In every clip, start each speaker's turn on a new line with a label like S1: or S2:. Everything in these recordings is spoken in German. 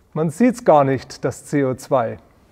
S1: Man sieht es gar nicht, das CO2.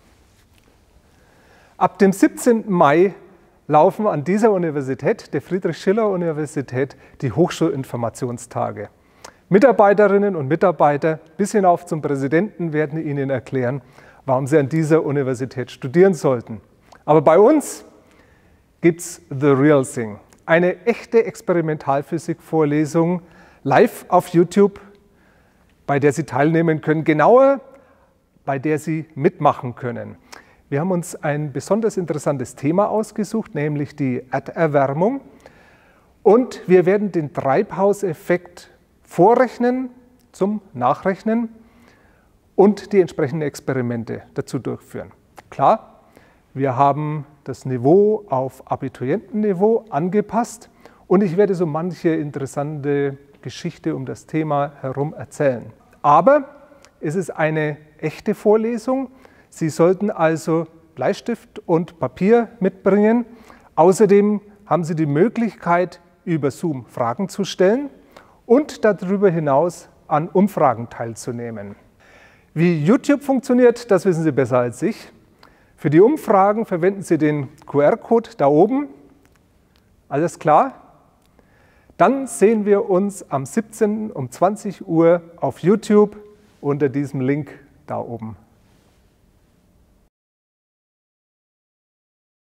S1: Ab dem 17. Mai laufen an dieser Universität, der Friedrich-Schiller-Universität, die Hochschulinformationstage. Mitarbeiterinnen und Mitarbeiter bis hinauf zum Präsidenten werden Ihnen erklären, warum Sie an dieser Universität studieren sollten. Aber bei uns gibt es The Real Thing, eine echte Experimentalphysik-Vorlesung live auf YouTube, bei der Sie teilnehmen können, genauer, bei der Sie mitmachen können. Wir haben uns ein besonders interessantes Thema ausgesucht, nämlich die Erderwärmung. Und wir werden den Treibhauseffekt vorrechnen, zum Nachrechnen und die entsprechenden Experimente dazu durchführen. Klar, wir haben das Niveau auf Abiturientenniveau angepasst und ich werde so manche interessante Geschichte um das Thema herum erzählen. Aber es ist eine echte Vorlesung. Sie sollten also Bleistift und Papier mitbringen. Außerdem haben Sie die Möglichkeit, über Zoom Fragen zu stellen und darüber hinaus an Umfragen teilzunehmen. Wie YouTube funktioniert, das wissen Sie besser als ich. Für die Umfragen verwenden Sie den QR-Code da oben. Alles klar? Dann sehen wir uns am 17. um 20 Uhr auf YouTube unter diesem Link da oben.